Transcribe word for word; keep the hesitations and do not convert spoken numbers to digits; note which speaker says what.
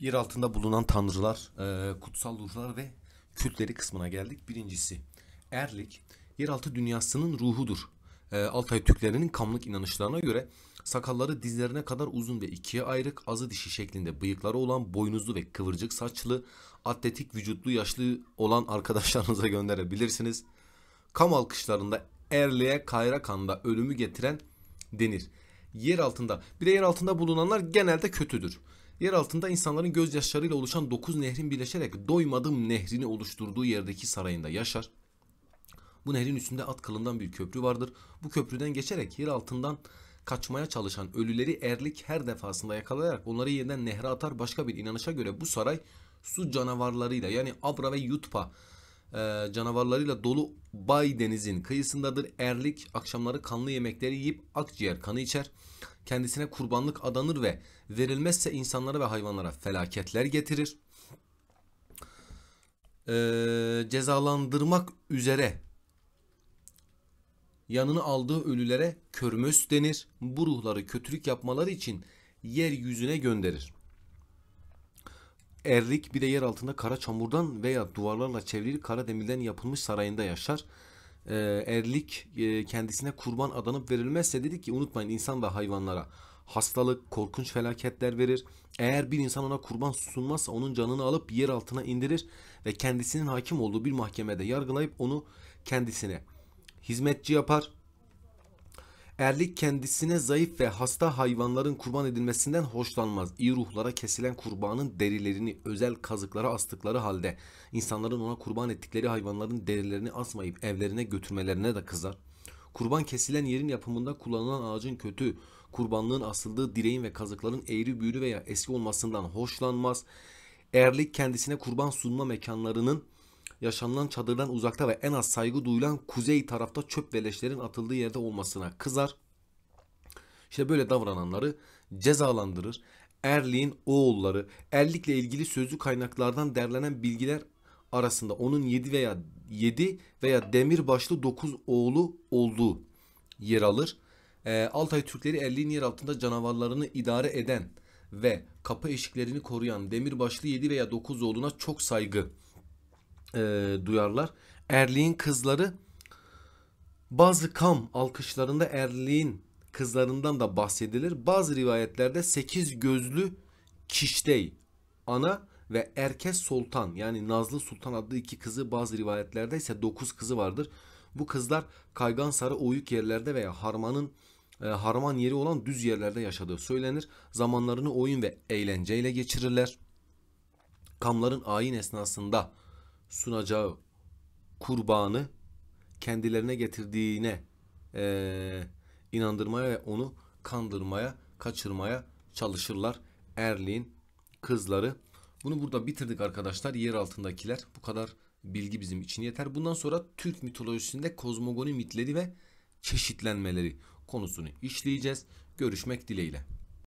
Speaker 1: Yer altında bulunan tanrılar, e, kutsal ruhlar ve kültleri kısmına geldik. Birincisi, Erlik, yeraltı dünyasının ruhudur. E, Altay Türklerinin kamlık inanışlarına göre sakalları dizlerine kadar uzun ve ikiye ayrık, azı dişi şeklinde bıyıkları olan, boynuzlu ve kıvırcık saçlı, atletik vücutlu, yaşlı olan arkadaşlarınıza gönderebilirsiniz. Kam alkışlarında Erli'ye Kayrakan'da ölümü getiren denir. Yer altında, bir de yer altında bulunanlar genelde kötüdür. Yer altında insanların gözyaşlarıyla oluşan dokuz nehrin birleşerek Doymadım nehrini oluşturduğu yerdeki sarayında yaşar. Bu nehrin üstünde at kılından bir köprü vardır. Bu köprüden geçerek yer altından kaçmaya çalışan ölüleri Erlik her defasında yakalayarak onları yeniden nehre atar. Başka bir inanışa göre bu saray su canavarlarıyla, yani Abra ve Yutpa e, canavarlarıyla dolu Bay Deniz'in kıyısındadır. Erlik akşamları kanlı yemekleri yiyip akciğer kanı içer. Kendisine kurbanlık adanır ve verilmezse insanlara ve hayvanlara felaketler getirir. Ee, cezalandırmak üzere yanına aldığı ölülere körmös denir. Bu ruhları kötülük yapmaları için yeryüzüne gönderir. Erlik bir de yer altında kara çamurdan veya duvarlarla çevrili kara demirden yapılmış sarayında yaşar. Ee, Erlik e, kendisine kurban adanıp verilmezse, dedik ki unutmayın, insan ve hayvanlara hastalık, korkunç felaketler verir. Eğer bir insan ona kurban sunmazsa onun canını alıp yer altına indirir ve kendisinin hakim olduğu bir mahkemede yargılayıp onu kendisine hizmetçi yapar. Erlik kendisine zayıf ve hasta hayvanların kurban edilmesinden hoşlanmaz. İyi ruhlara kesilen kurbanın derilerini özel kazıklara astıkları halde insanların ona kurban ettikleri hayvanların derilerini asmayıp evlerine götürmelerine de kızar. Kurban kesilen yerin yapımında kullanılan ağacın kötü, kurbanlığın asıldığı direğin ve kazıkların eğri büğrü veya eski olmasından hoşlanmaz. Erlik kendisine kurban sunma mekanlarının yaşanılan çadırdan uzakta ve en az saygı duyulan kuzey tarafta çöp ve leşlerin atıldığı yerde olmasına kızar. İşte böyle davrananları cezalandırır. Erlik'in oğulları, Erlik'le ilgili sözlü kaynaklardan derlenen bilgiler arasında onun yedi veya yedi veya demirbaşlı dokuz oğlu olduğu yer alır. Ee, Altay Türkleri Erlik'in yer altında canavarlarını idare eden ve kapı eşiklerini koruyan demirbaşlı yedi veya dokuz oğluna çok saygı e, duyarlar. Erlik'in kızları, bazı kam alkışlarında Erlik'in kızlarından da bahsedilir. Bazı rivayetlerde sekiz gözlü Kiştey ana ve Erkes Sultan, yani Nazlı Sultan adlı iki kızı, bazı rivayetlerde ise dokuz kızı vardır. Bu kızlar kaygan sarı oyuk yerlerde veya harmanın e, harman yeri olan düz yerlerde yaşadığı söylenir. Zamanlarını oyun ve eğlenceyle geçirirler. Kamların ayin esnasında sunacağı kurbanı kendilerine getirdiğine e, inandırmaya ve onu kandırmaya, kaçırmaya çalışırlar Erlik'in kızları. Bunu burada bitirdik arkadaşlar. Yer altındakiler, bu kadar bilgi bizim için yeter. Bundan sonra Türk mitolojisinde kozmogoni mitleri ve çeşitlenmeleri konusunu işleyeceğiz. Görüşmek dileğiyle.